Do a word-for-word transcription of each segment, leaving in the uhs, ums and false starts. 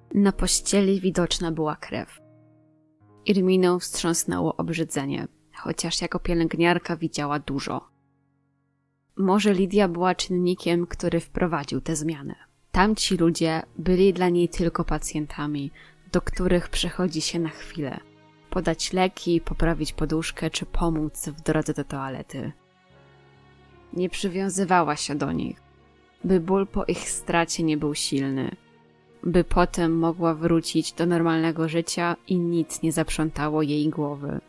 Na pościeli widoczna była krew. Irminę wstrząsnęło obrzydzenie, chociaż jako pielęgniarka widziała dużo. Może Lidia była czynnikiem, który wprowadził tę zmianę. Tamci ludzie byli dla niej tylko pacjentami, do których przychodzi się na chwilę. Podać leki, poprawić poduszkę czy pomóc w drodze do toalety. Nie przywiązywała się do nich, by ból po ich stracie nie był silny, by potem mogła wrócić do normalnego życia i nic nie zaprzątało jej głowy.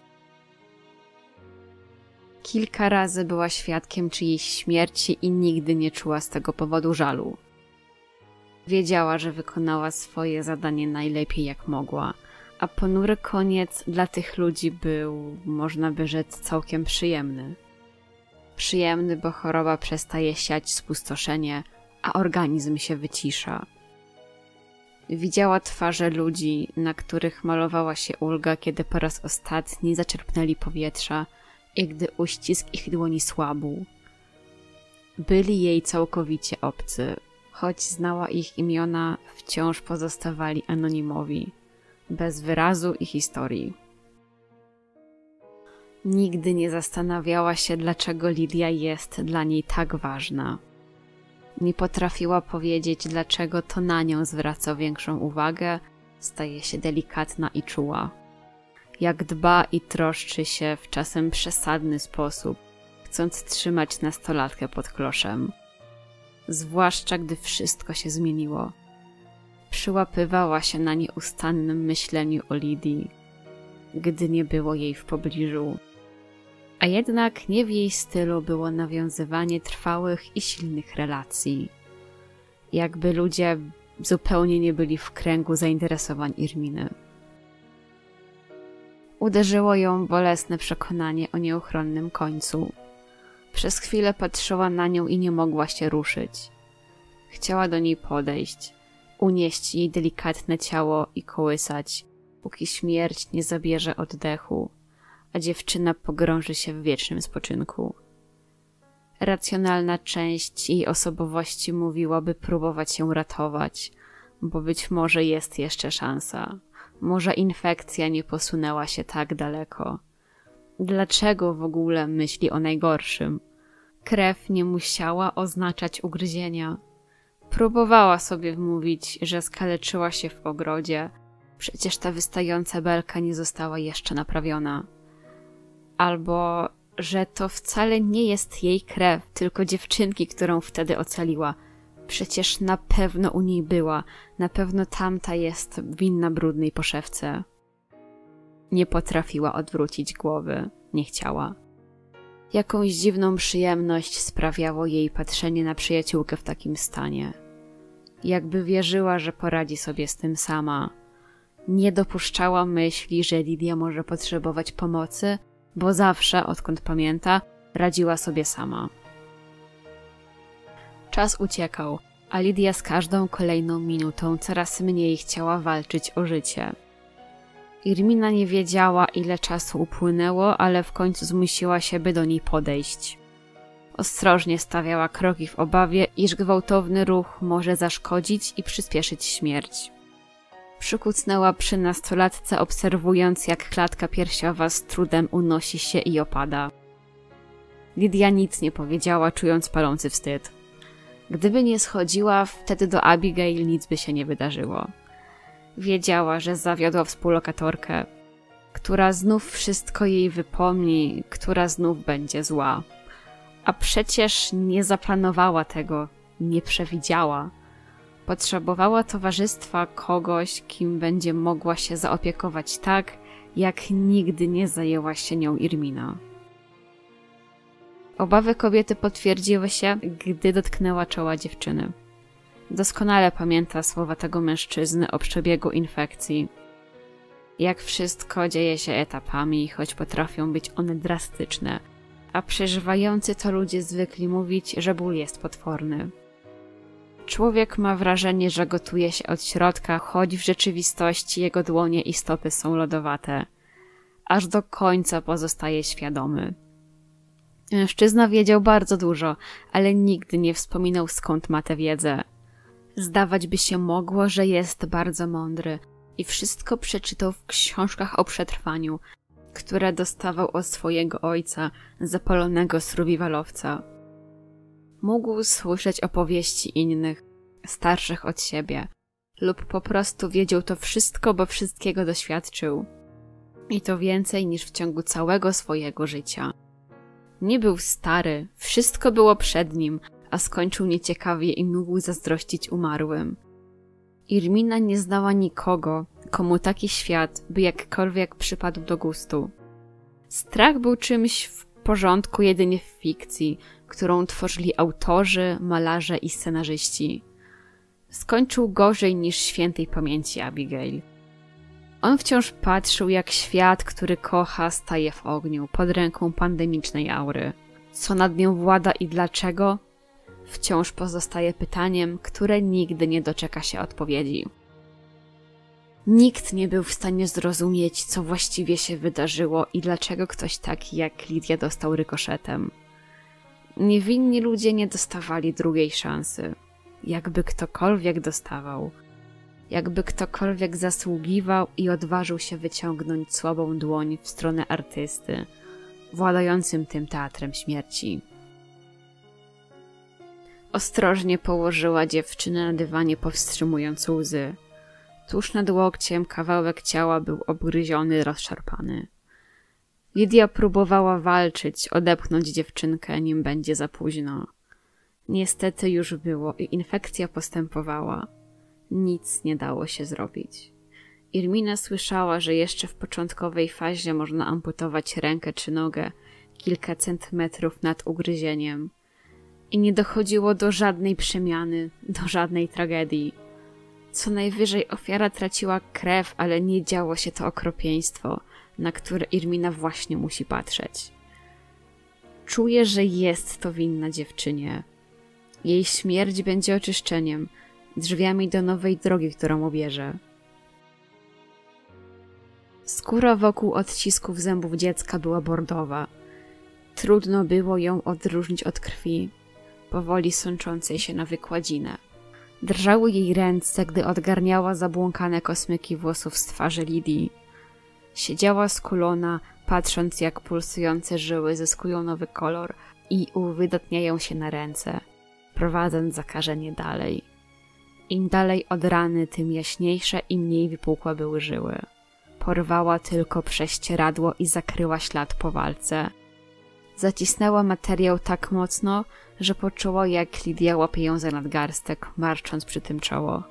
Kilka razy była świadkiem czyjejś śmierci i nigdy nie czuła z tego powodu żalu. Wiedziała, że wykonała swoje zadanie najlepiej jak mogła, a ponury koniec dla tych ludzi był, można by rzec, całkiem przyjemny. Przyjemny, bo choroba przestaje siać spustoszenie, a organizm się wycisza. Widziała twarze ludzi, na których malowała się ulga, kiedy po raz ostatni zaczerpnęli powietrza i gdy uścisk ich dłoni słabł. Byli jej całkowicie obcy, choć znała ich imiona, wciąż pozostawali anonimowi, bez wyrazu i historii. Nigdy nie zastanawiała się, dlaczego Lidia jest dla niej tak ważna. Nie potrafiła powiedzieć, dlaczego to na nią zwraca większą uwagę, staje się delikatna i czuła. Jak dba i troszczy się w czasem przesadny sposób, chcąc trzymać nastolatkę pod kloszem. Zwłaszcza gdy wszystko się zmieniło. Przyłapywała się na nieustannym myśleniu o Lidii, gdy nie było jej w pobliżu. A jednak nie w jej stylu było nawiązywanie trwałych i silnych relacji. Jakby ludzie zupełnie nie byli w kręgu zainteresowań Irminy. Uderzyło ją bolesne przekonanie o nieuchronnym końcu. Przez chwilę patrzyła na nią i nie mogła się ruszyć. Chciała do niej podejść, unieść jej delikatne ciało i kołysać, póki śmierć nie zabierze oddechu, a dziewczyna pogrąży się w wiecznym spoczynku. Racjonalna część jej osobowości mówiła, by próbować ją ratować, bo być może jest jeszcze szansa. Może infekcja nie posunęła się tak daleko. Dlaczego w ogóle myśli o najgorszym? Krew nie musiała oznaczać ugryzienia. Próbowała sobie wmówić, że skaleczyła się w ogrodzie. Przecież ta wystająca belka nie została jeszcze naprawiona. Albo, że to wcale nie jest jej krew, tylko dziewczynki, którą wtedy ocaliła. Przecież na pewno u niej była, na pewno tamta jest winna brudnej poszewce. Nie potrafiła odwrócić głowy, nie chciała. Jakąś dziwną przyjemność sprawiało jej patrzenie na przyjaciółkę w takim stanie. Jakby wierzyła, że poradzi sobie z tym sama. Nie dopuszczała myśli, że Lidia może potrzebować pomocy, bo zawsze, odkąd pamięta, radziła sobie sama. Czas uciekał, a Lidia z każdą kolejną minutą coraz mniej chciała walczyć o życie. Irmina nie wiedziała, ile czasu upłynęło, ale w końcu zmusiła się, by do niej podejść. Ostrożnie stawiała kroki w obawie, iż gwałtowny ruch może zaszkodzić i przyspieszyć śmierć. Przykucnęła przy nastolatce, obserwując, jak klatka piersiowa z trudem unosi się i opada. Lidia nic nie powiedziała, czując palący wstyd. Gdyby nie schodziła wtedy do Abigail, nic by się nie wydarzyło. Wiedziała, że zawiodła współlokatorkę, która znów wszystko jej wypomni, która znów będzie zła. A przecież nie zaplanowała tego, nie przewidziała. Potrzebowała towarzystwa kogoś, kim będzie mogła się zaopiekować tak, jak nigdy nie zajęła się nią Irmina. Obawy kobiety potwierdziły się, gdy dotknęła czoła dziewczyny. Doskonale pamięta słowa tego mężczyzny o przebiegu infekcji. Jak wszystko dzieje się etapami, choć potrafią być one drastyczne, a przeżywający to ludzie zwykli mówić, że ból jest potworny. Człowiek ma wrażenie, że gotuje się od środka, choć w rzeczywistości jego dłonie i stopy są lodowate. Aż do końca pozostaje świadomy. Mężczyzna wiedział bardzo dużo, ale nigdy nie wspominał, skąd ma tę wiedzę. Zdawać by się mogło, że jest bardzo mądry i wszystko przeczytał w książkach o przetrwaniu, które dostawał od swojego ojca, zapalonego survivalowca. Mógł słyszeć opowieści innych, starszych od siebie, lub po prostu wiedział to wszystko, bo wszystkiego doświadczył. I to więcej niż w ciągu całego swojego życia. Nie był stary, wszystko było przed nim, a skończył nieciekawie i mógł zazdrościć umarłym. Irmina nie znała nikogo, komu taki świat by jakkolwiek przypadł do gustu. Strach był czymś w porządku jedynie w fikcji, którą tworzyli autorzy, malarze i scenarzyści. Skończył gorzej niż świętej pamięci Abigail. On wciąż patrzył, jak świat, który kocha, staje w ogniu pod ręką pandemicznej aury. Co nad nią włada i dlaczego? Wciąż pozostaje pytaniem, które nigdy nie doczeka się odpowiedzi. Nikt nie był w stanie zrozumieć, co właściwie się wydarzyło i dlaczego ktoś taki jak Lidia dostał rykoszetem. Niewinni ludzie nie dostawali drugiej szansy. Jakby ktokolwiek dostawał. Jakby ktokolwiek zasługiwał i odważył się wyciągnąć słabą dłoń w stronę artysty, władającym tym teatrem śmierci. Ostrożnie położyła dziewczynę na dywanie, powstrzymując łzy. Tuż nad łokciem kawałek ciała był obgryziony, rozszarpany. Lidia próbowała walczyć, odepchnąć dziewczynkę, nim będzie za późno. Niestety już było i infekcja postępowała. Nic nie dało się zrobić. Irmina słyszała, że jeszcze w początkowej fazie można amputować rękę czy nogę kilka centymetrów nad ugryzieniem. I nie dochodziło do żadnej przemiany, do żadnej tragedii. Co najwyżej ofiara traciła krew, ale nie działo się to okropieństwo, na które Irmina właśnie musi patrzeć. Czuje, że jest to winna dziewczynie. Jej śmierć będzie oczyszczeniem, drzwiami do nowej drogi, którą obierze. Skóra wokół odcisków zębów dziecka była bordowa. Trudno było ją odróżnić od krwi, powoli sączącej się na wykładzinę. Drżały jej ręce, gdy odgarniała zabłąkane kosmyki włosów z twarzy Lidii. Siedziała skulona, patrząc jak pulsujące żyły zyskują nowy kolor i uwydatniają się na ręce, prowadząc zakażenie dalej. Im dalej od rany, tym jaśniejsze i mniej wypukłe były żyły. Porwała tylko prześcieradło i zakryła ślad po walce. Zacisnęła materiał tak mocno, że poczuła, jak Lidia łapie ją za nadgarstek, marszcząc przy tym czoło.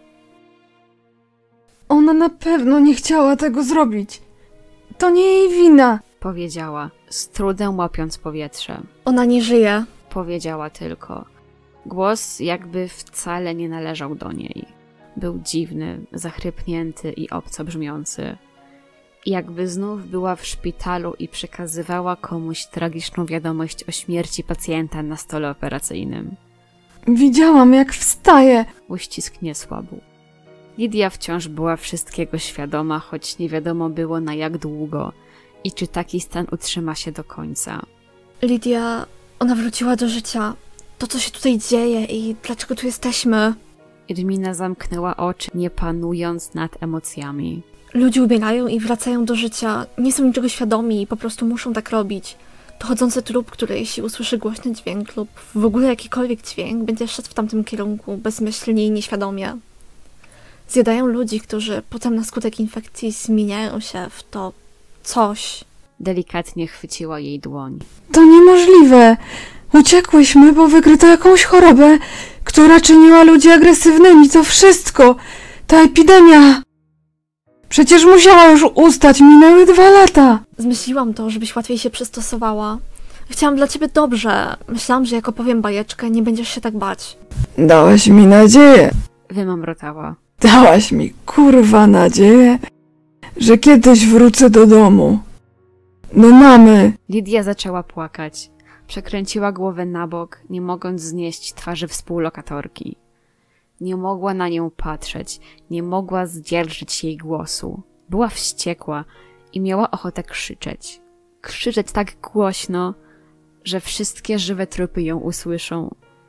Ona na pewno nie chciała tego zrobić. To nie jej wina, powiedziała, z trudem łapiąc powietrze. Ona nie żyje, powiedziała tylko. Głos jakby wcale nie należał do niej. Był dziwny, zachrypnięty i obco brzmiący. Jakby znów była w szpitalu i przekazywała komuś tragiczną wiadomość o śmierci pacjenta na stole operacyjnym. Widziałam, jak wstaje. Uścisk nie słabł. Lidia wciąż była wszystkiego świadoma, choć nie wiadomo było na jak długo i czy taki stan utrzyma się do końca. Lidia, ona wróciła do życia. To, co się tutaj dzieje i dlaczego tu jesteśmy. Irmina zamknęła oczy, nie panując nad emocjami. Ludzie umierają i wracają do życia. Nie są niczego świadomi i po prostu muszą tak robić. To chodzący trup, który jeśli usłyszy głośny dźwięk lub w ogóle jakikolwiek dźwięk, będzie szedł w tamtym kierunku, bezmyślnie i nieświadomie. Zjadają ludzi, którzy potem na skutek infekcji zmieniają się w to coś. Delikatnie chwyciła jej dłoń. To niemożliwe! Uciekłyśmy, bo wykryto jakąś chorobę, która czyniła ludzi agresywnymi. To wszystko! Ta epidemia! Przecież musiała już ustać, minęły dwa lata. Zmyśliłam to, żebyś łatwiej się przystosowała. Chciałam dla ciebie dobrze. Myślałam, że jak opowiem bajeczkę, nie będziesz się tak bać. Dałaś mi nadzieję. Wymamrotała. Dałaś mi kurwa nadzieję, że kiedyś wrócę do domu. Do mamy. Lidia zaczęła płakać. Przekręciła głowę na bok, nie mogąc znieść twarzy współlokatorki. Nie mogła na nią patrzeć, nie mogła zdzierżyć jej głosu. Była wściekła i miała ochotę krzyczeć. Krzyczeć tak głośno, że wszystkie żywe trupy ją usłyszą.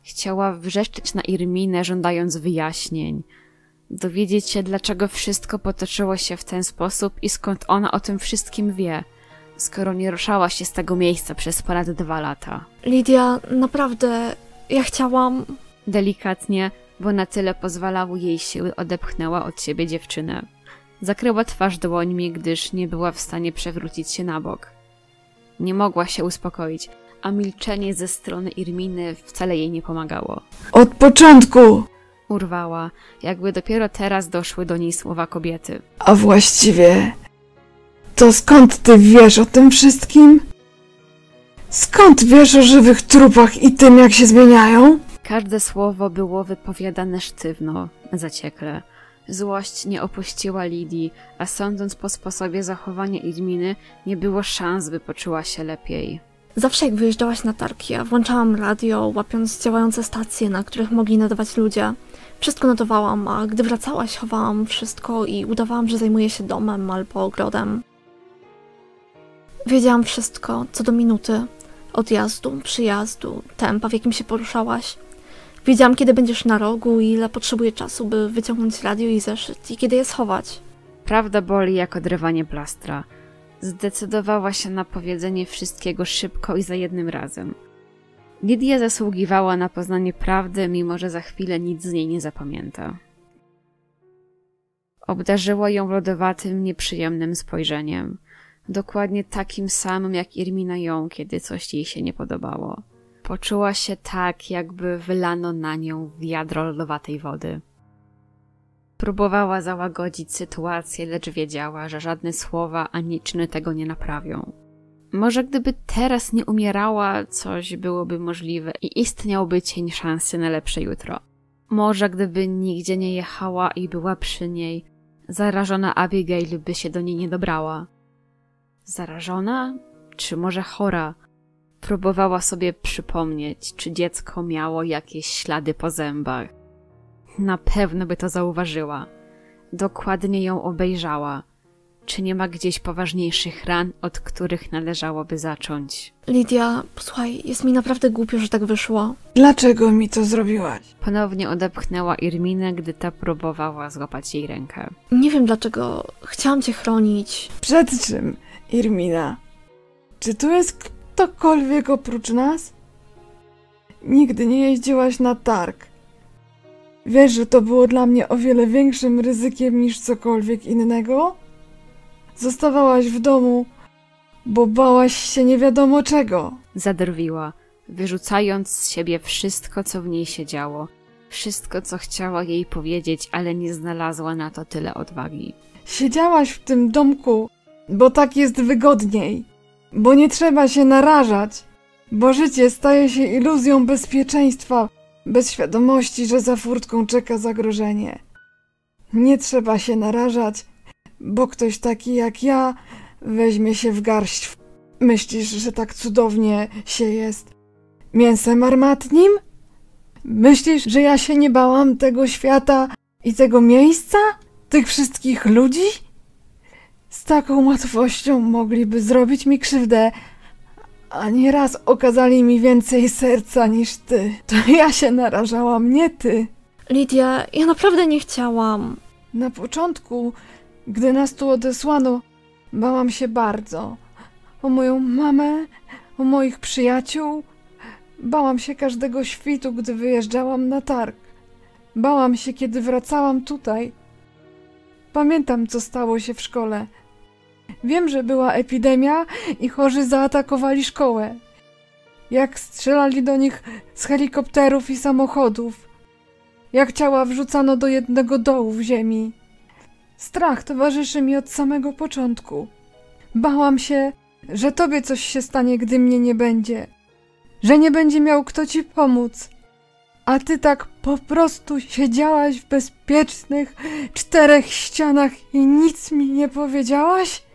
Chciała wrzeszczeć na Irminę, żądając wyjaśnień. Dowiedzieć się, dlaczego wszystko potoczyło się w ten sposób i skąd ona o tym wszystkim wie, skoro nie ruszała się z tego miejsca przez ponad dwa lata. Lidia, naprawdę, ja chciałam... Delikatnie, bo na tyle pozwalały jej siły, odepchnęła od siebie dziewczynę. Zakryła twarz dłońmi, gdyż nie była w stanie przewrócić się na bok. Nie mogła się uspokoić, a milczenie ze strony Irminy wcale jej nie pomagało. Od początku! Urwała, jakby dopiero teraz doszły do niej słowa kobiety. A właściwie... To skąd ty wiesz o tym wszystkim? Skąd wiesz o żywych trupach i tym, jak się zmieniają? Każde słowo było wypowiadane sztywno, zaciekle. Złość nie opuściła Lidii, a sądząc po sposobie zachowania Irminy, nie było szans, by poczuła się lepiej. Zawsze jak wyjeżdżałaś na targi, ja włączałam radio, łapiąc działające stacje, na których mogli nadawać ludzie. Wszystko notowałam, a gdy wracałaś, chowałam wszystko i udawałam, że zajmuję się domem albo ogrodem. Wiedziałam wszystko, co do minuty. Odjazdu, przyjazdu, tempa, w jakim się poruszałaś. Wiedziałam, kiedy będziesz na rogu i ile potrzebuje czasu, by wyciągnąć radio i zeszyt i kiedy je schować. Prawda boli jak odrywanie plastra. Zdecydowała się na powiedzenie wszystkiego szybko i za jednym razem. Lidia zasługiwała na poznanie prawdy, mimo że za chwilę nic z niej nie zapamięta. Obdarzyła ją lodowatym, nieprzyjemnym spojrzeniem. Dokładnie takim samym, jak Irmina ją, kiedy coś jej się nie podobało. Poczuła się tak, jakby wylano na nią wiadro lodowatej wody. Próbowała załagodzić sytuację, lecz wiedziała, że żadne słowa ani czyny tego nie naprawią. Może gdyby teraz nie umierała, coś byłoby możliwe i istniałby cień szansy na lepsze jutro. Może gdyby nigdzie nie jechała i była przy niej, zarażona Abigail by się do niej nie dobrała. Zarażona? Czy może chora? Próbowała sobie przypomnieć, czy dziecko miało jakieś ślady po zębach. Na pewno by to zauważyła. Dokładnie ją obejrzała. Czy nie ma gdzieś poważniejszych ran, od których należałoby zacząć? Lidia, posłuchaj, jest mi naprawdę głupio, że tak wyszło. Dlaczego mi to zrobiłaś? Ponownie odepchnęła Irminę, gdy ta próbowała złapać jej rękę. Nie wiem dlaczego. Chciałam cię chronić. Przed czym, Irmina? Czy tu jest ktokolwiek oprócz nas? Nigdy nie jeździłaś na targ. Wiesz, że to było dla mnie o wiele większym ryzykiem niż cokolwiek innego? Zostawałaś w domu, bo bałaś się nie wiadomo czego. Zadrwiła, wyrzucając z siebie wszystko, co w niej się działo. Wszystko, co chciała jej powiedzieć, ale nie znalazła na to tyle odwagi. Siedziałaś w tym domku, bo tak jest wygodniej. Bo nie trzeba się narażać. Bo życie staje się iluzją bezpieczeństwa, bez świadomości, że za furtką czeka zagrożenie. Nie trzeba się narażać, bo ktoś taki jak ja weźmie się w garść. Myślisz, że tak cudownie się jest mięsem armatnim? Myślisz, że ja się nie bałam tego świata i tego miejsca? Tych wszystkich ludzi? Z taką łatwością mogliby zrobić mi krzywdę, a nieraz okazali mi więcej serca niż ty. To ja się narażałam, nie ty. Lidia, ja naprawdę nie chciałam. Na początku, gdy nas tu odesłano, bałam się bardzo. O moją mamę, o moich przyjaciół. Bałam się każdego świtu, gdy wyjeżdżałam na targ. Bałam się, kiedy wracałam tutaj. Pamiętam, co stało się w szkole. Wiem, że była epidemia i chorzy zaatakowali szkołę. Jak strzelali do nich z helikopterów i samochodów. Jak ciała wrzucano do jednego dołu w ziemi. Strach towarzyszy mi od samego początku. Bałam się, że tobie coś się stanie, gdy mnie nie będzie. Że nie będzie miał kto ci pomóc. A ty tak po prostu siedziałaś w bezpiecznych czterech ścianach i nic mi nie powiedziałaś?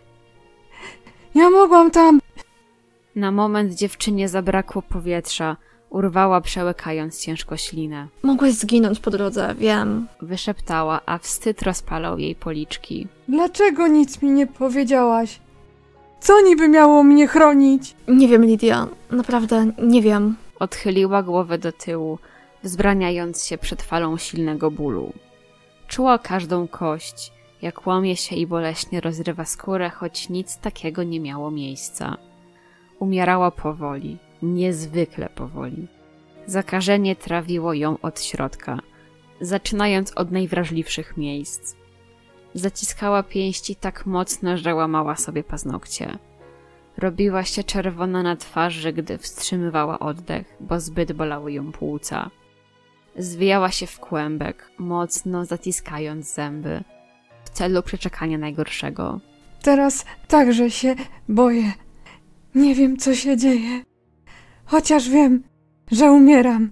Ja mogłam tam... Na moment dziewczynie zabrakło powietrza. Urwała, przełykając ciężko ślinę. Mogłeś zginąć po drodze, wiem. Wyszeptała, a wstyd rozpalał jej policzki. Dlaczego nic mi nie powiedziałaś? Co niby miało mnie chronić? Nie wiem, Lidia. Naprawdę nie wiem. Odchyliła głowę do tyłu. wzbraniając się przed falą silnego bólu. Czuła każdą kość, jak łamie się i boleśnie rozrywa skórę, choć nic takiego nie miało miejsca. Umierała powoli, niezwykle powoli. Zakażenie trawiło ją od środka, zaczynając od najwrażliwszych miejsc. Zaciskała pięści tak mocno, że łamała sobie paznokcie. Robiła się czerwona na twarzy, gdy wstrzymywała oddech, bo zbyt bolały ją płuca. Zwijała się w kłębek, mocno zaciskając zęby, w celu przeczekania najgorszego. Teraz także się boję. Nie wiem, co się dzieje. Chociaż wiem, że umieram.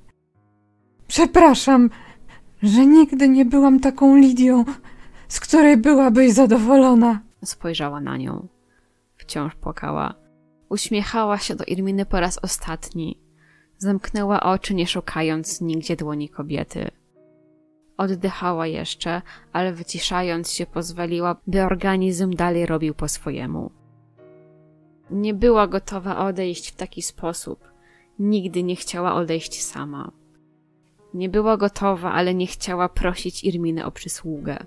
Przepraszam, że nigdy nie byłam taką Lidią, z której byłabyś zadowolona. Spojrzała na nią. Wciąż płakała. Uśmiechała się do Irminy po raz ostatni. Zamknęła oczy, nie szukając nigdzie dłoni kobiety. Oddychała jeszcze, ale wyciszając się pozwoliła, by organizm dalej robił po swojemu. Nie była gotowa odejść w taki sposób. Nigdy nie chciała odejść sama. Nie była gotowa, ale nie chciała prosić Irminy o przysługę.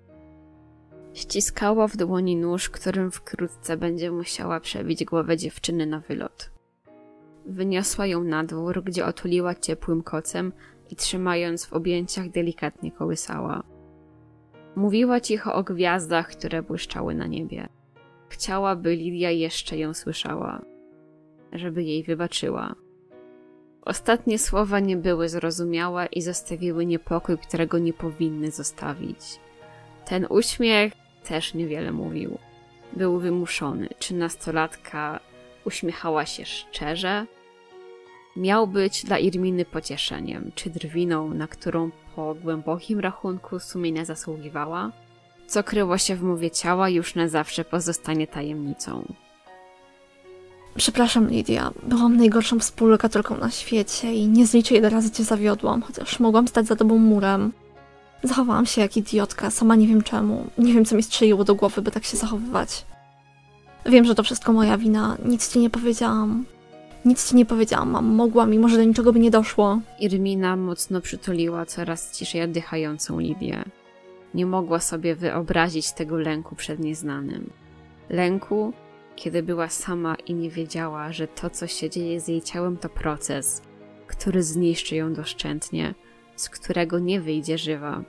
Ściskała w dłoni nóż, którym wkrótce będzie musiała przebić głowę dziewczyny na wylot. Wyniosła ją na dwór, gdzie otuliła ciepłym kocem i trzymając w objęciach delikatnie kołysała. Mówiła cicho o gwiazdach, które błyszczały na niebie. Chciała, by Lidia jeszcze ją słyszała, żeby jej wybaczyła. Ostatnie słowa nie były zrozumiałe i zostawiły niepokój, którego nie powinny zostawić. Ten uśmiech też niewiele mówił. Był wymuszony. Czy nastolatka uśmiechała się szczerze? Miał być dla Irminy pocieszeniem, czy drwiną, na którą po głębokim rachunku sumienia zasługiwała? Co kryło się w mowie ciała, już na zawsze pozostanie tajemnicą. Przepraszam, Lidia. Byłam najgorszą współlokatorką na świecie i nie zliczę ile razy cię zawiodłam, chociaż mogłam stać za tobą murem. Zachowałam się jak idiotka, sama nie wiem czemu. Nie wiem, co mi strzeliło do głowy, by tak się zachowywać. Wiem, że to wszystko moja wina. Nic ci nie powiedziałam. Nic ci nie powiedziałam, a mogłam, mimo że do niczego by nie doszło. Irmina mocno przytuliła coraz ciszej oddychającą Lidię. Nie mogła sobie wyobrazić tego lęku przed nieznanym. Lęku, kiedy była sama i nie wiedziała, że to, co się dzieje z jej ciałem, to proces, który zniszczy ją doszczętnie, z którego nie wyjdzie żywa.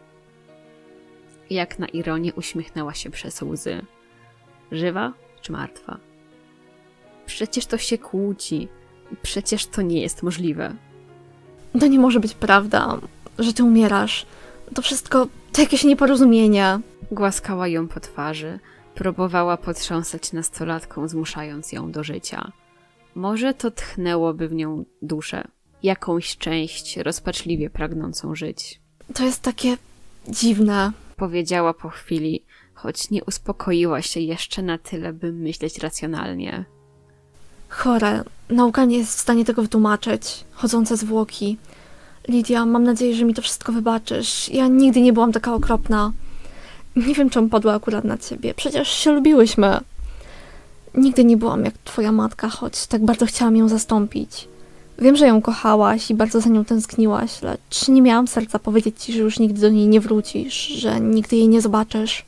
Jak na ironię uśmiechnęła się przez łzy. Żywa czy martwa? Przecież to się kłóci. Przecież to nie jest możliwe. To nie może być prawda, że ty umierasz. To wszystko to jakieś nieporozumienie. Głaskała ją po twarzy. Próbowała potrząsać nastolatką, zmuszając ją do życia. Może to tchnęłoby w nią duszę. Jakąś część rozpaczliwie pragnącą żyć. To jest takie dziwne. Powiedziała po chwili, choć nie uspokoiła się jeszcze na tyle, by myśleć racjonalnie. Chore. Nauka nie jest w stanie tego wytłumaczyć. Chodzące zwłoki. Lidia, mam nadzieję, że mi to wszystko wybaczysz. Ja nigdy nie byłam taka okropna. Nie wiem, czemu padła akurat na ciebie. Przecież się lubiłyśmy. Nigdy nie byłam jak twoja matka, choć tak bardzo chciałam ją zastąpić. Wiem, że ją kochałaś i bardzo za nią tęskniłaś, lecz nie miałam serca powiedzieć ci, że już nigdy do niej nie wrócisz, że nigdy jej nie zobaczysz.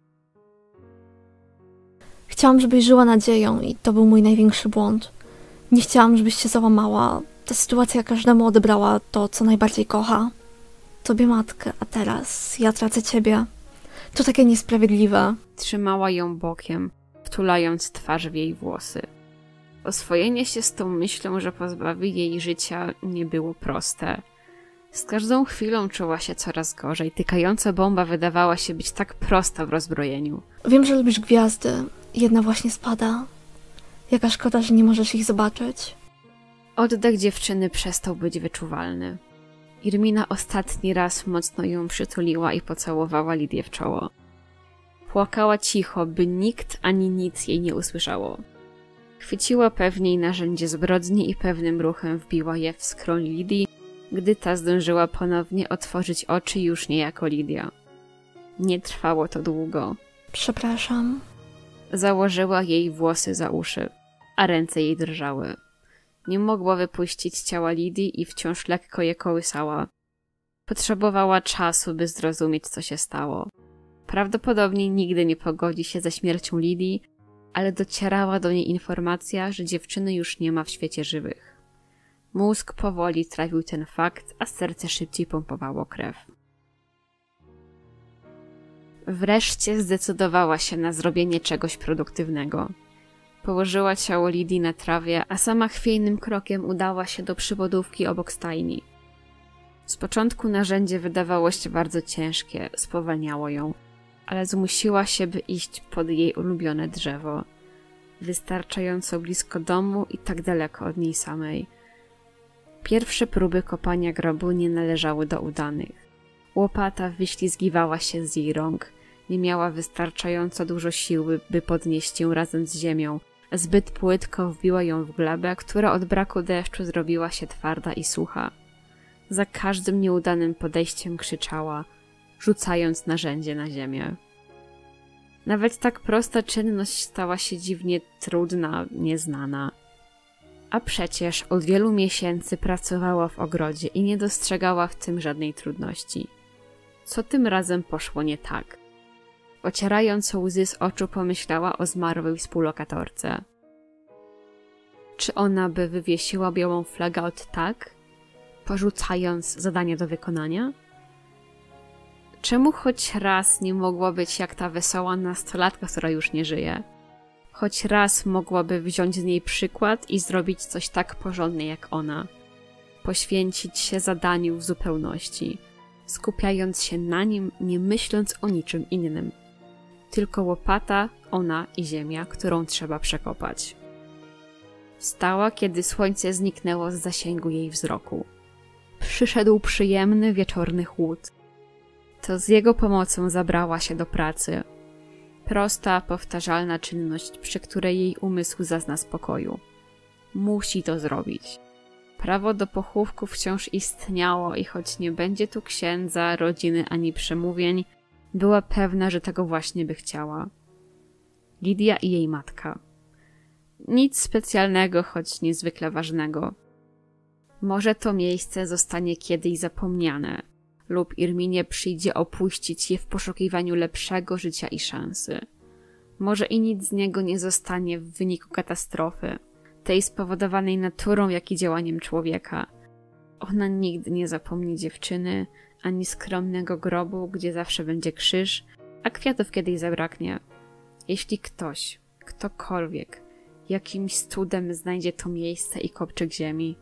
Chciałam, żebyś żyła nadzieją i to był mój największy błąd. Nie chciałam, żebyś się załamała. Ta sytuacja każdemu odebrała to, co najbardziej kocha. Tobie matkę, a teraz ja tracę ciebie. To takie niesprawiedliwe. Trzymała ją bokiem, wtulając twarz w jej włosy. Oswojenie się z tą myślą, że pozbawi jej życia, nie było proste. Z każdą chwilą czuła się coraz gorzej. Tykająca bomba wydawała się być tak prosta w rozbrojeniu. Wiem, że lubisz gwiazdy. Jedna właśnie spada. Jaka szkoda, że nie możesz ich zobaczyć. Oddech dziewczyny przestał być wyczuwalny. Irmina ostatni raz mocno ją przytuliła i pocałowała Lidię w czoło. Płakała cicho, by nikt ani nic jej nie usłyszało. Chwyciła pewniej narzędzie zbrodni i pewnym ruchem wbiła je w skroń Lidii, gdy ta zdążyła ponownie otworzyć oczy już nie jako Lidia. Nie trwało to długo. Przepraszam. Założyła jej włosy za uszy, a ręce jej drżały. Nie mogła wypuścić ciała Lidii i wciąż lekko je kołysała. Potrzebowała czasu, by zrozumieć, co się stało. Prawdopodobnie nigdy nie pogodzi się ze śmiercią Lidii, ale docierała do niej informacja, że dziewczyny już nie ma w świecie żywych. Mózg powoli trawił ten fakt, a serce szybciej pompowało krew. Wreszcie zdecydowała się na zrobienie czegoś produktywnego. Położyła ciało Lidii na trawie, a sama chwiejnym krokiem udała się do przybudówki obok stajni. Z początku narzędzie wydawało się bardzo ciężkie, spowalniało ją, ale zmusiła się, by iść pod jej ulubione drzewo. Wystarczająco blisko domu i tak daleko od niej samej. Pierwsze próby kopania grobu nie należały do udanych. Łopata wyślizgiwała się z jej rąk. Nie miała wystarczająco dużo siły, by podnieść ją razem z ziemią. Zbyt płytko wbiła ją w glebę, która od braku deszczu zrobiła się twarda i sucha. Za każdym nieudanym podejściem krzyczała, rzucając narzędzie na ziemię. Nawet tak prosta czynność stała się dziwnie trudna, nieznana. A przecież od wielu miesięcy pracowała w ogrodzie i nie dostrzegała w tym żadnej trudności. Co tym razem poszło nie tak? Ocierając łzy z oczu, pomyślała o zmarłej współlokatorce. Czy ona by wywiesiła białą flagę od tak, porzucając zadanie do wykonania? Czemu choć raz nie mogła być jak ta wesoła nastolatka, która już nie żyje? Choć raz mogłaby wziąć z niej przykład i zrobić coś tak porządnie jak ona. Poświęcić się zadaniu w zupełności, skupiając się na nim, nie myśląc o niczym innym. Tylko łopata, ona i ziemia, którą trzeba przekopać. Wstała, kiedy słońce zniknęło z zasięgu jej wzroku. Przyszedł przyjemny wieczorny chłód. To z jego pomocą zabrała się do pracy. Prosta, powtarzalna czynność, przy której jej umysł zazna spokoju. Musi to zrobić. Prawo do pochówków wciąż istniało i choć nie będzie tu księdza, rodziny ani przemówień, była pewna, że tego właśnie by chciała. Lidia i jej matka. Nic specjalnego, choć niezwykle ważnego. Może to miejsce zostanie kiedyś zapomniane lub Irminie przyjdzie opuścić je w poszukiwaniu lepszego życia i szansy. Może i nic z niego nie zostanie w wyniku katastrofy, tej spowodowanej naturą, jak i działaniem człowieka. Ona nigdy nie zapomni dziewczyny, ani skromnego grobu, gdzie zawsze będzie krzyż, a kwiatów kiedyś zabraknie. Jeśli ktoś, ktokolwiek, jakimś cudem znajdzie to miejsce i kopczyk ziemi.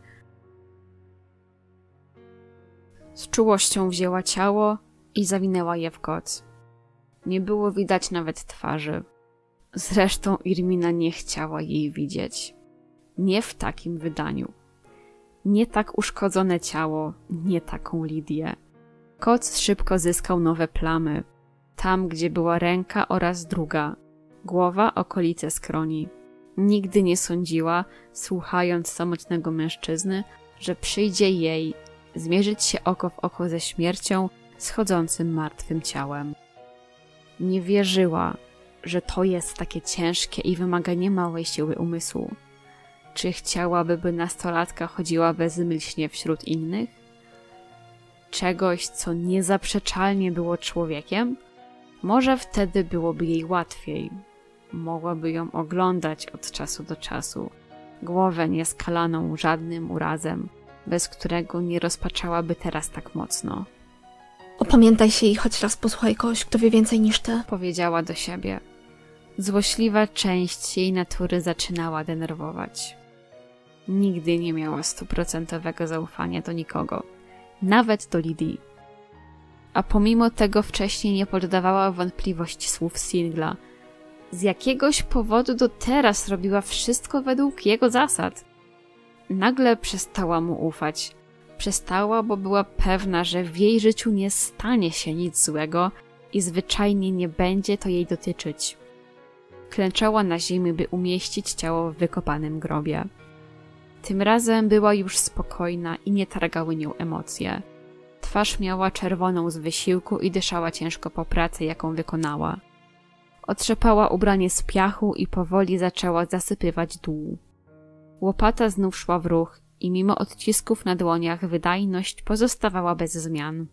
Z czułością wzięła ciało i zawinęła je w koc. Nie było widać nawet twarzy. Zresztą Irmina nie chciała jej widzieć. Nie w takim wydaniu. Nie tak uszkodzone ciało, nie taką Lidię. Koc szybko zyskał nowe plamy. Tam, gdzie była ręka oraz druga. Głowa, okolice skroni. Nigdy nie sądziła, słuchając samotnego mężczyzny, że przyjdzie jej zmierzyć się oko w oko ze śmiercią, schodzącym martwym ciałem. Nie wierzyła, że to jest takie ciężkie i wymaga niemałej siły umysłu. Czy chciałaby, by nastolatka chodziła bezmyślnie wśród innych? Czegoś, co niezaprzeczalnie było człowiekiem? Może wtedy byłoby jej łatwiej. Mogłaby ją oglądać od czasu do czasu, głowę nieskalaną żadnym urazem, bez którego nie rozpaczałaby teraz tak mocno. Opamiętaj się i choć raz posłuchaj kogoś, kto wie więcej niż ty. Powiedziała do siebie. Złośliwa część jej natury zaczynała denerwować. Nigdy nie miała stuprocentowego zaufania do nikogo, nawet do Lidii. A pomimo tego wcześniej nie poddawała wątpliwości słów Singla. Z jakiegoś powodu do teraz robiła wszystko według jego zasad. Nagle przestała mu ufać. Przestała, bo była pewna, że w jej życiu nie stanie się nic złego i zwyczajnie nie będzie to jej dotyczyć. Klęczała na ziemi, by umieścić ciało w wykopanym grobie. Tym razem była już spokojna i nie targały nią emocje. Twarz miała czerwoną z wysiłku i dyszała ciężko po pracy, jaką wykonała. Otrzepała ubranie z piachu i powoli zaczęła zasypywać dół. Łopata znów szła w ruch i mimo odcisków na dłoniach wydajność pozostawała bez zmian.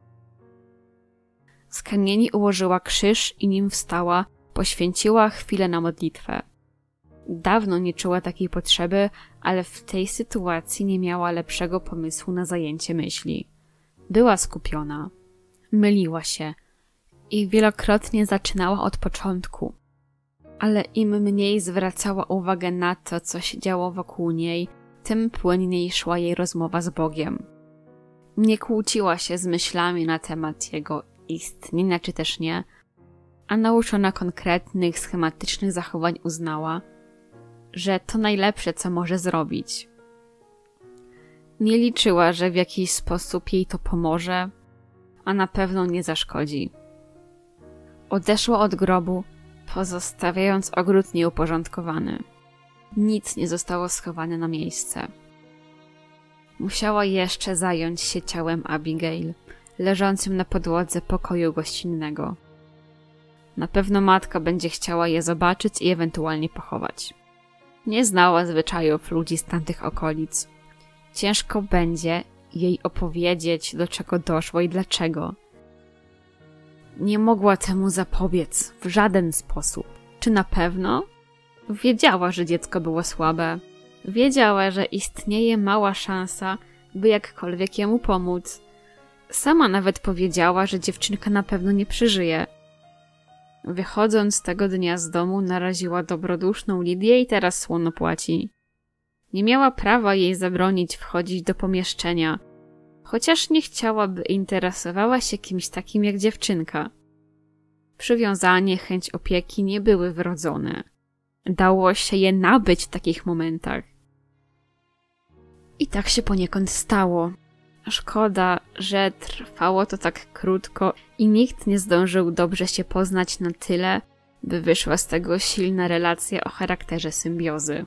Z kamieni ułożyła krzyż i nim wstała, poświęciła chwilę na modlitwę. Dawno nie czuła takiej potrzeby, ale w tej sytuacji nie miała lepszego pomysłu na zajęcie myśli. Była skupiona. Myliła się i wielokrotnie zaczynała od początku. Ale im mniej zwracała uwagę na to, co się działo wokół niej, tym płynniej szła jej rozmowa z Bogiem. Nie kłóciła się z myślami na temat Jego istnienia czy też nie, a nauczona konkretnych, schematycznych zachowań uznała, że to najlepsze, co może zrobić. Nie liczyła, że w jakiś sposób jej to pomoże, a na pewno nie zaszkodzi. Odeszła od grobu, pozostawiając ogród nieuporządkowany. Nic nie zostało schowane na miejsce. Musiała jeszcze zająć się ciałem Abigail, leżącym na podłodze pokoju gościnnego. Na pewno matka będzie chciała je zobaczyć i ewentualnie pochować. Nie znała zwyczajów ludzi z tamtych okolic. Ciężko będzie jej opowiedzieć, do czego doszło i dlaczego. Nie mogła temu zapobiec w żaden sposób. Czy na pewno? Wiedziała, że dziecko było słabe. Wiedziała, że istnieje mała szansa, by jakkolwiek jemu pomóc. Sama nawet powiedziała, że dziewczynka na pewno nie przeżyje. Wychodząc tego dnia z domu, naraziła dobroduszną Lidię i teraz słono płaci. Nie miała prawa jej zabronić wchodzić do pomieszczenia, chociaż nie chciała, by interesowała się kimś takim jak dziewczynka. Przywiązanie, chęć opieki nie były wrodzone. Dało się je nabyć w takich momentach. I tak się poniekąd stało. Szkoda, że trwało to tak krótko i nikt nie zdążył dobrze się poznać na tyle, by wyszła z tego silna relacja o charakterze symbiozy.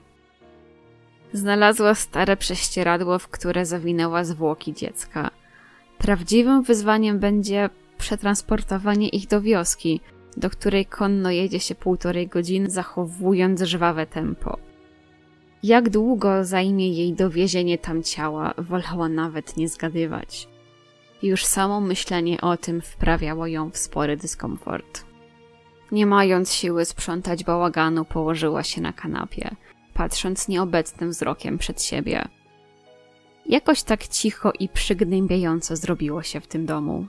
Znalazła stare prześcieradło, w które zawinęła zwłoki dziecka. Prawdziwym wyzwaniem będzie przetransportowanie ich do wioski, do której konno jedzie się półtorej godziny, zachowując żwawe tempo. Jak długo zajmie jej dowiezienie tam ciała, wolała nawet nie zgadywać. Już samo myślenie o tym wprawiało ją w spory dyskomfort. Nie mając siły sprzątać bałaganu, położyła się na kanapie, patrząc nieobecnym wzrokiem przed siebie. Jakoś tak cicho i przygnębiająco zrobiło się w tym domu.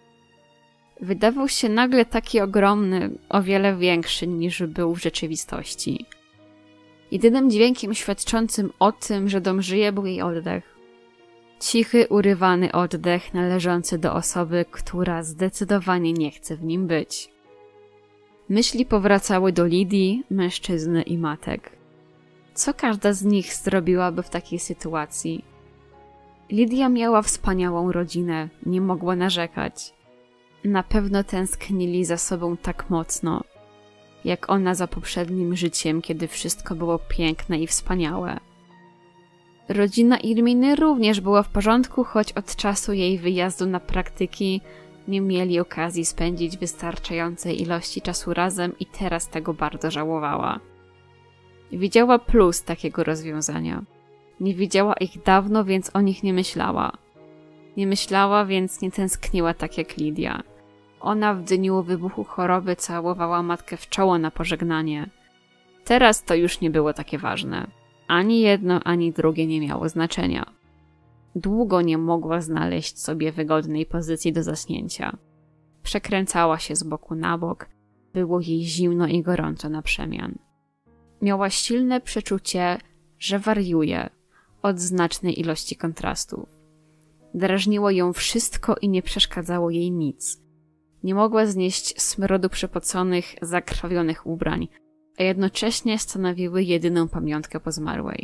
Wydawał się nagle taki ogromny, o wiele większy niż był w rzeczywistości. Jedynym dźwiękiem świadczącym o tym, że dom żyje, był jej oddech. Cichy, urywany oddech należący do osoby, która zdecydowanie nie chce w nim być. Myśli powracały do Lidii, mężczyzny i matek. Co każda z nich zrobiłaby w takiej sytuacji? Lidia miała wspaniałą rodzinę, nie mogła narzekać. Na pewno tęsknili za sobą tak mocno, jak ona za poprzednim życiem, kiedy wszystko było piękne i wspaniałe. Rodzina Irminy również była w porządku, choć od czasu jej wyjazdu na praktyki nie mieli okazji spędzić wystarczającej ilości czasu razem i teraz tego bardzo żałowała. Widziała plus takiego rozwiązania. Nie widziała ich dawno, więc o nich nie myślała. Nie myślała, więc nie tęskniła tak jak Lidia. Ona w dniu wybuchu choroby całowała matkę w czoło na pożegnanie. Teraz to już nie było takie ważne. Ani jedno, ani drugie nie miało znaczenia. Długo nie mogła znaleźć sobie wygodnej pozycji do zaśnięcia. Przekręcała się z boku na bok. Było jej zimno i gorąco na przemian. Miała silne przeczucie, że wariuje od znacznej ilości kontrastów. Drażniło ją wszystko i nie przeszkadzało jej nic. Nie mogła znieść smrodu przepoconych, zakrwawionych ubrań, a jednocześnie stanowiły jedyną pamiątkę po zmarłej.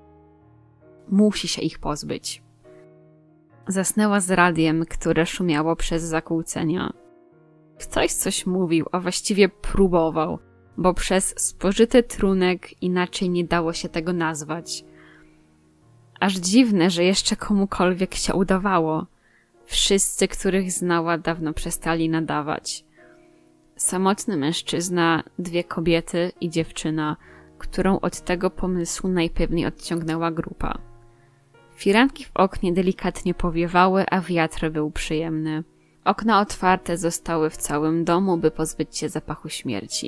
Musi się ich pozbyć. Zasnęła z radiem, które szumiało przez zakłócenia. Ktoś coś mówił, a właściwie próbował, bo przez spożyty trunek inaczej nie dało się tego nazwać. Aż dziwne, że jeszcze komukolwiek się udawało. Wszyscy, których znała, dawno przestali nadawać. Samotny mężczyzna, dwie kobiety i dziewczyna którą od tego pomysłu najpewniej odciągnęła grupa. Firanki w oknie delikatnie powiewały, a wiatr był przyjemny. Okna otwarte zostały w całym domu, by pozbyć się zapachu śmierci.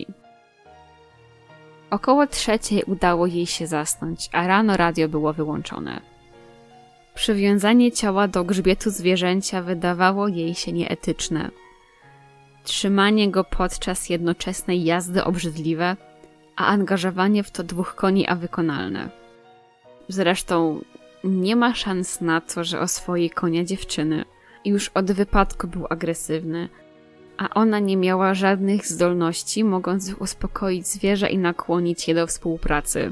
Około trzeciej udało jej się zasnąć, a rano radio było wyłączone. Przywiązanie ciała do grzbietu zwierzęcia wydawało jej się nieetyczne. Trzymanie go podczas jednoczesnej jazdy obrzydliwe, a angażowanie w to dwóch koni a wykonalne. Zresztą nie ma szans na to, że oswoi konia dziewczyny. Już od wypadku był agresywny, a ona nie miała żadnych zdolności mogących uspokoić zwierzę i nakłonić je do współpracy.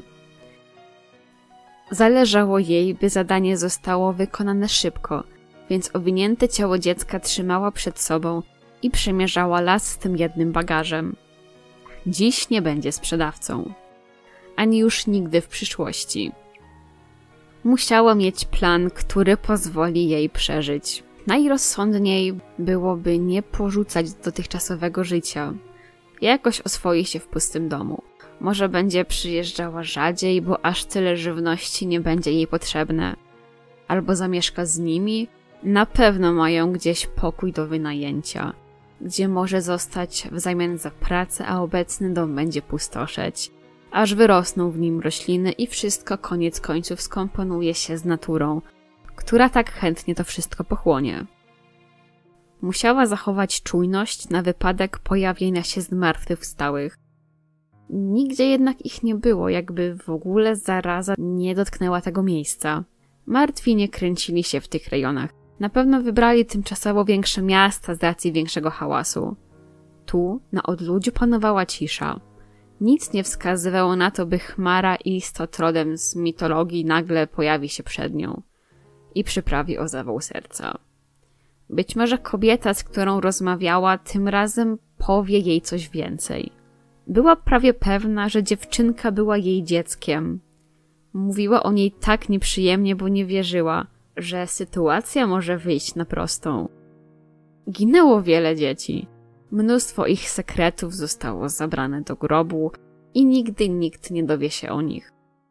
Zależało jej, by zadanie zostało wykonane szybko, więc owinięte ciało dziecka trzymała przed sobą i przemierzała las z tym jednym bagażem. Dziś nie będzie sprzedawcą. Ani już nigdy w przyszłości. Musiała mieć plan, który pozwoli jej przeżyć. Najrozsądniej byłoby nie porzucać dotychczasowego życia. Jakoś oswoi się w pustym domu. Może będzie przyjeżdżała rzadziej, bo aż tyle żywności nie będzie jej potrzebne. Albo zamieszka z nimi. Na pewno mają gdzieś pokój do wynajęcia, gdzie może zostać w zamian za pracę, a obecny dom będzie pustoszeć, aż wyrosną w nim rośliny i wszystko koniec końców skomponuje się z naturą, która tak chętnie to wszystko pochłonie. Musiała zachować czujność na wypadek pojawienia się zmartwychwstałych. Nigdzie jednak ich nie było, jakby w ogóle zaraza nie dotknęła tego miejsca. Martwi nie kręcili się w tych rejonach. Na pewno wybrali tymczasowo większe miasta z racji większego hałasu. Tu, na odludziu, panowała cisza. Nic nie wskazywało na to, by chmara istot rodem z mitologii nagle pojawi się przed nią i przyprawi o zawał serca. Być może kobieta, z którą rozmawiała, tym razem powie jej coś więcej. Była prawie pewna, że dziewczynka była jej dzieckiem. Mówiła o niej tak nieprzyjemnie, bo nie wierzyła, że sytuacja może wyjść na prostą. Ginęło wiele dzieci. Mnóstwo ich sekretów zostało zabrane do grobu i nigdy nikt nie dowie się o nich.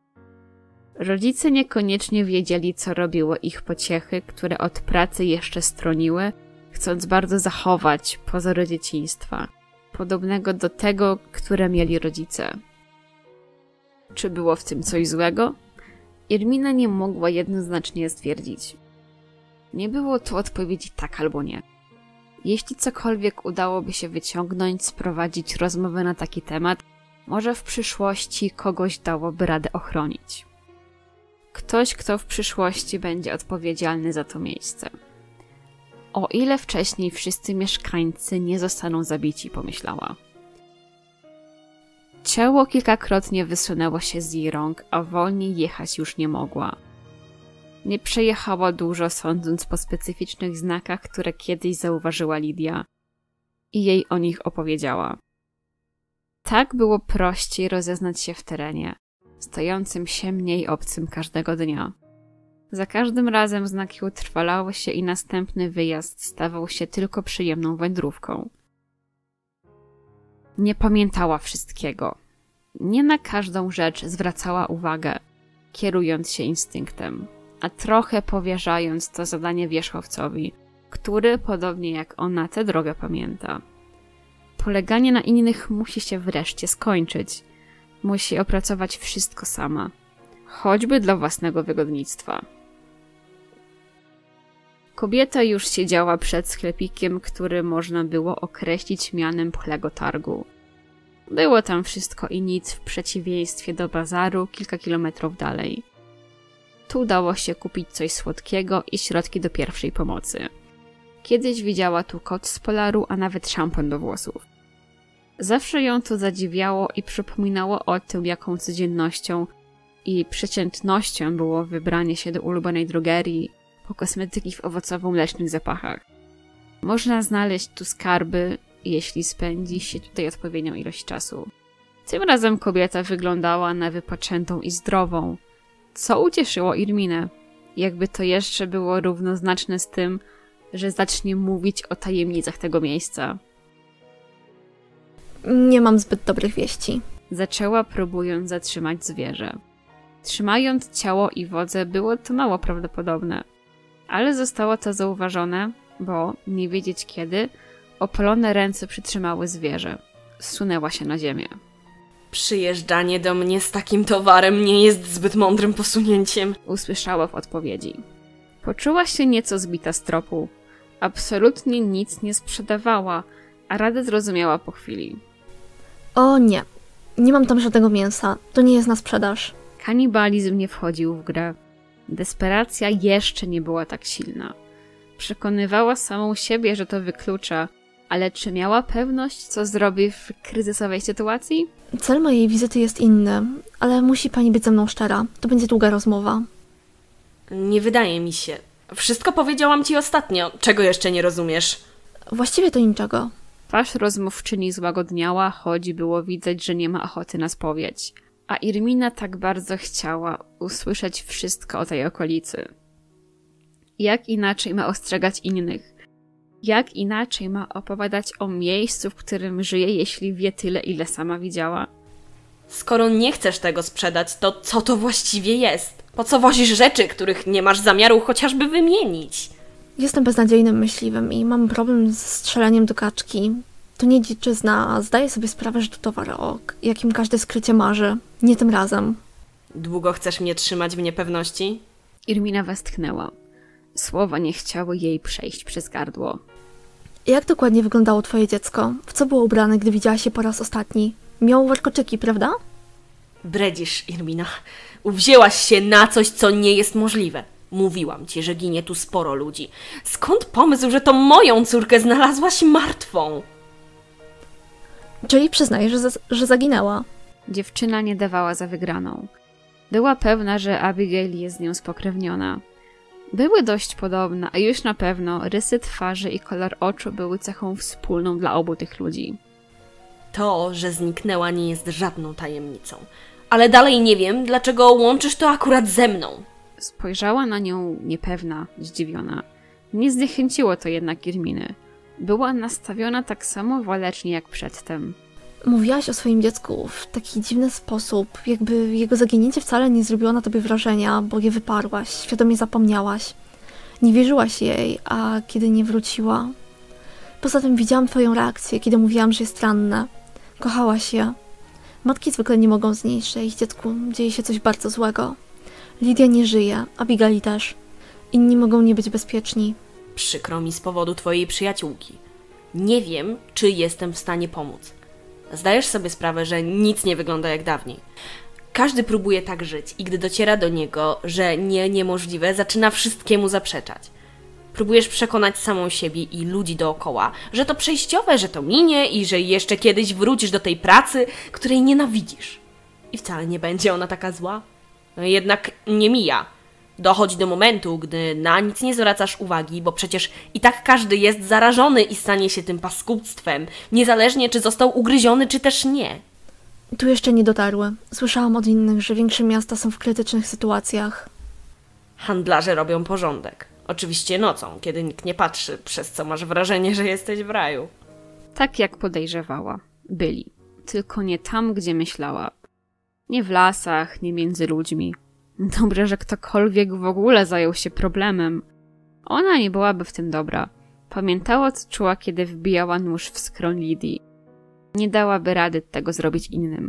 Rodzice niekoniecznie wiedzieli, co robiły ich pociechy, które od pracy jeszcze stroniły, chcąc bardzo zachować pozory dzieciństwa, podobnego do tego, które mieli rodzice. Czy było w tym coś złego? Irmina nie mogła jednoznacznie stwierdzić. Nie było tu odpowiedzi tak albo nie. Jeśli cokolwiek udałoby się wyciągnąć, sprowadzić rozmowę na taki temat, może w przyszłości kogoś dałoby radę ochronić. Ktoś, kto w przyszłości będzie odpowiedzialny za to miejsce. O ile wcześniej wszyscy mieszkańcy nie zostaną zabici, pomyślała. Ciało kilkakrotnie wysunęło się z jej rąk, a wolniej jechać już nie mogła. Nie przejechała dużo, sądząc po specyficznych znakach, które kiedyś zauważyła Lidia i jej o nich opowiedziała. Tak było prościej rozeznać się w terenie, stojącym się mniej obcym każdego dnia. Za każdym razem znaki utrwalały się i następny wyjazd stawał się tylko przyjemną wędrówką. Nie pamiętała wszystkiego. Nie na każdą rzecz zwracała uwagę, kierując się instynktem, a trochę powierzając to zadanie wierzchowcowi, który, podobnie jak ona, tę drogę pamięta. Poleganie na innych musi się wreszcie skończyć. Musi opracować wszystko sama, choćby dla własnego wygodnictwa. Kobieta już siedziała przed sklepikiem, który można było określić mianem pchlego targu. Było tam wszystko i nic w przeciwieństwie do bazaru kilka kilometrów dalej. Tu dało się kupić coś słodkiego i środki do pierwszej pomocy. Kiedyś widziała tu kot z Polaru, a nawet szampon do włosów. Zawsze ją to zadziwiało i przypominało o tym, jaką codziennością i przeciętnością było wybranie się do ulubionej drogerii po kosmetyki w owocowo-mlecznych zapachach. Można znaleźć tu skarby, jeśli spędzi się tutaj odpowiednią ilość czasu. Tym razem kobieta wyglądała na wypoczętą i zdrową, co ucieszyło Irminę, jakby to jeszcze było równoznaczne z tym, że zacznie mówić o tajemnicach tego miejsca. Nie mam zbyt dobrych wieści. Zaczęła, próbując zatrzymać zwierzę. Trzymając ciało i wodzę było to mało prawdopodobne, ale zostało to zauważone, bo, nie wiedzieć kiedy, opalone ręce przytrzymały zwierzę. Zsunęła się na ziemię. Przyjeżdżanie do mnie z takim towarem nie jest zbyt mądrym posunięciem. Usłyszała w odpowiedzi. Poczuła się nieco zbita z tropu. Absolutnie nic nie sprzedawała, a radę zrozumiała po chwili. O nie, nie mam tam żadnego mięsa. To nie jest na sprzedaż. Kanibalizm nie wchodził w grę. Desperacja jeszcze nie była tak silna. Przekonywała samą siebie, że to wyklucza, ale czy miała pewność, co zrobi w kryzysowej sytuacji? Cel mojej wizyty jest inny, ale musi pani być ze mną szczera. To będzie długa rozmowa. Nie wydaje mi się. Wszystko powiedziałam ci ostatnio. Czego jeszcze nie rozumiesz? Właściwie to niczego. Twarz rozmówczyni złagodniała, choć było widać, że nie ma ochoty na spowiedź. A Irmina tak bardzo chciała usłyszeć wszystko o tej okolicy. Jak inaczej ma ostrzegać innych? Jak inaczej ma opowiadać o miejscu, w którym żyje, jeśli wie tyle, ile sama widziała? Skoro nie chcesz tego sprzedać, to co to właściwie jest? Po co wozisz rzeczy, których nie masz zamiaru chociażby wymienić? Jestem beznadziejnym myśliwym i mam problem z strzelaniem do kaczki. To nie dziczyzna, a zdaję sobie sprawę, że to towar, o jakim każde skrycie marzy. Nie tym razem. Długo chcesz mnie trzymać w niepewności? Irmina westchnęła. Słowa nie chciały jej przejść przez gardło. Jak dokładnie wyglądało twoje dziecko? W co było ubrane, gdy widziałaś je po raz ostatni? Miało warkoczyki, prawda? Bredzisz, Irmina. Uwzięłaś się na coś, co nie jest możliwe. Mówiłam ci, że ginie tu sporo ludzi. Skąd pomysł, że to moją córkę znalazłaś martwą? Czyli przyznaję, że, za- że zaginęła. Dziewczyna nie dawała za wygraną. Była pewna, że Abigail jest z nią spokrewniona. Były dość podobne, a już na pewno rysy twarzy i kolor oczu były cechą wspólną dla obu tych ludzi. To, że zniknęła, nie jest żadną tajemnicą. Ale dalej nie wiem, dlaczego łączysz to akurat ze mną. Spojrzała na nią niepewna, zdziwiona. Nie zniechęciło to jednak Irminy. Była nastawiona tak samo walecznie jak przedtem. Mówiłaś o swoim dziecku w taki dziwny sposób, jakby jego zaginięcie wcale nie zrobiło na tobie wrażenia, bo je wyparłaś, świadomie zapomniałaś. Nie wierzyłaś jej, a kiedy nie wróciła... Poza tym widziałam twoją reakcję, kiedy mówiłam, że jest ranne. Kochałaś je. Matki zwykle nie mogą znieść, że ich dziecku dzieje się coś bardzo złego. Lidia nie żyje, Abigail też. Inni mogą nie być bezpieczni. Przykro mi z powodu twojej przyjaciółki. Nie wiem, czy jestem w stanie pomóc. Zdajesz sobie sprawę, że nic nie wygląda jak dawniej. Każdy próbuje tak żyć i gdy dociera do niego, że nie niemożliwe, zaczyna wszystkiemu zaprzeczać. Próbujesz przekonać samą siebie i ludzi dookoła, że to przejściowe, że to minie i że jeszcze kiedyś wrócisz do tej pracy, której nienawidzisz. I wcale nie będzie ona taka zła. No jednak nie mija. Dochodzi do momentu, gdy na nic nie zwracasz uwagi, bo przecież i tak każdy jest zarażony i stanie się tym paskudstwem, niezależnie czy został ugryziony, czy też nie. Tu jeszcze nie dotarły. Słyszałam od innych, że większe miasta są w krytycznych sytuacjach. Handlarze robią porządek. Oczywiście nocą, kiedy nikt nie patrzy, przez co masz wrażenie, że jesteś w raju. Tak jak podejrzewała. Byli. Tylko nie tam, gdzie myślała. Nie w lasach, nie między ludźmi. Dobrze, że ktokolwiek w ogóle zajął się problemem. Ona nie byłaby w tym dobra. Pamiętała, co czuła, kiedy wbijała nóż w skroń Lidii. Nie dałaby rady tego zrobić innym.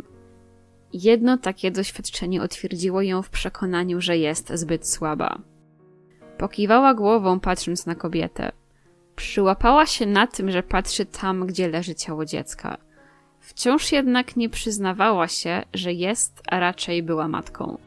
Jedno takie doświadczenie utwierdziło ją w przekonaniu, że jest zbyt słaba. Pokiwała głową, patrząc na kobietę. Przyłapała się na tym, że patrzy tam, gdzie leży ciało dziecka. Wciąż jednak nie przyznawała się, że jest, a raczej była matką.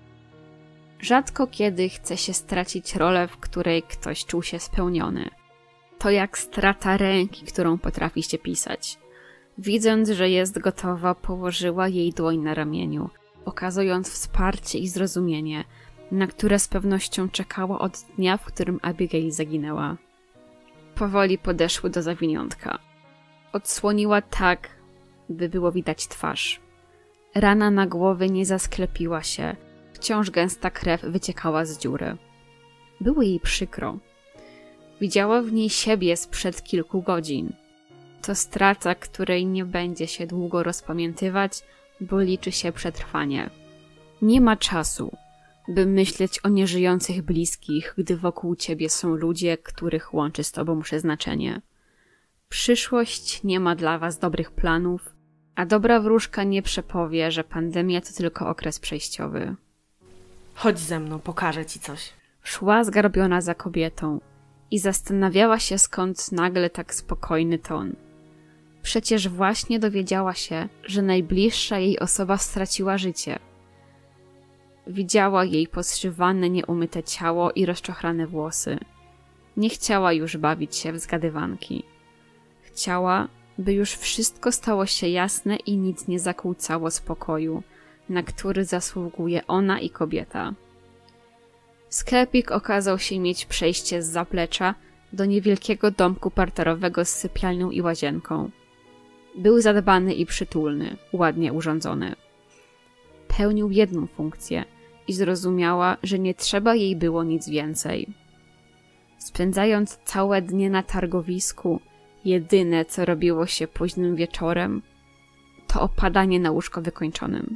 Rzadko kiedy chce się stracić rolę, w której ktoś czuł się spełniony. To jak strata ręki, którą potrafi się pisać. Widząc, że jest gotowa, położyła jej dłoń na ramieniu, okazując wsparcie i zrozumienie, na które z pewnością czekała od dnia, w którym Abigail zaginęła. Powoli podeszły do zawiniątka. Odsłoniła tak, by było widać twarz. Rana na głowie nie zasklepiła się, wciąż gęsta krew wyciekała z dziury. Było jej przykro. Widziała w niej siebie sprzed kilku godzin. To strata, której nie będzie się długo rozpamiętywać, bo liczy się przetrwanie. Nie ma czasu, by myśleć o nieżyjących bliskich, gdy wokół ciebie są ludzie, których łączy z tobą przeznaczenie. Przyszłość nie ma dla was dobrych planów, a dobra wróżka nie przepowie, że pandemia to tylko okres przejściowy. Chodź ze mną, pokażę ci coś. Szła zgarbiona za kobietą i zastanawiała się, skąd nagle tak spokojny ton. Przecież właśnie dowiedziała się, że najbliższa jej osoba straciła życie. Widziała jej poszywane, nieumyte ciało i rozczochrane włosy. Nie chciała już bawić się w zgadywanki. Chciała, by już wszystko stało się jasne i nic nie zakłócało spokoju, na który zasługuje ona i kobieta. Sklepik okazał się mieć przejście z zaplecza do niewielkiego domku parterowego z sypialnią i łazienką. Był zadbany i przytulny, ładnie urządzony. Pełnił jedną funkcję i zrozumiała, że nie trzeba jej było nic więcej. Spędzając całe dnie na targowisku, jedyne co robiło się późnym wieczorem, to opadanie na łóżko wykończonym.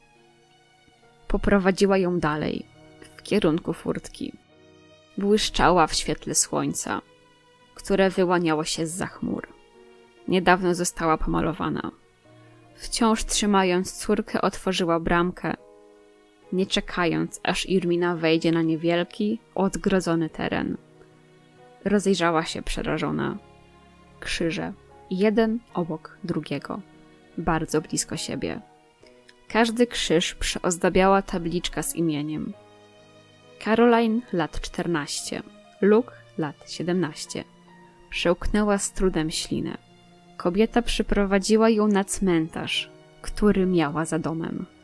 Poprowadziła ją dalej, w kierunku furtki. Błyszczała w świetle słońca, które wyłaniało się zza chmur. Niedawno została pomalowana. Wciąż trzymając córkę, otworzyła bramkę, nie czekając, aż Irmina wejdzie na niewielki, odgrodzony teren. Rozejrzała się przerażona. Krzyże, jeden obok drugiego, bardzo blisko siebie. Każdy krzyż przyozdabiała tabliczka z imieniem. Caroline lat czternaście, Luke lat siedemnaście. Przełknęła z trudem ślinę. Kobieta przyprowadziła ją na cmentarz, który miała za domem.